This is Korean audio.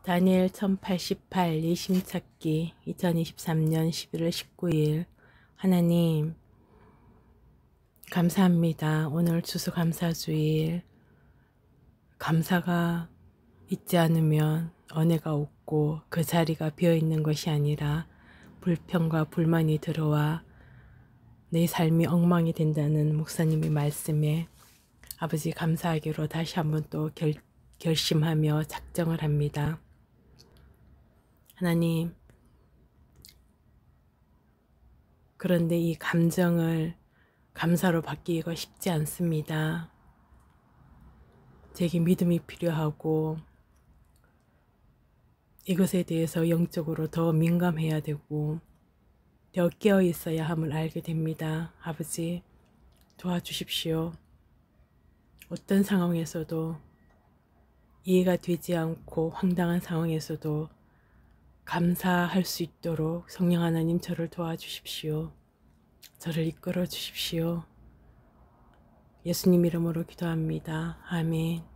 다니엘 1088 예심찾기 2023년 11월 19일 하나님 감사합니다. 오늘 추수감사주일 감사가 있지 않으면 은혜가 없고 그 자리가 비어있는 것이 아니라 불평과 불만이 들어와 내 삶이 엉망이 된다는 목사님의 말씀에 아버지 감사하기로 다시 한번 또 결심하며 작정을 합니다. 하나님, 그런데 이 감정을 감사로 바뀌기가 쉽지 않습니다. 제게 믿음이 필요하고 이것에 대해서 영적으로 더 민감해야 되고 더 깨어 있어야 함을 알게 됩니다. 아버지, 도와주십시오. 어떤 상황에서도 이해가 되지 않고 황당한 상황에서도 감사할 수 있도록 성령 하나님 저를 도와주십시오. 저를 이끌어 주십시오. 예수님 이름으로 기도합니다. 아멘.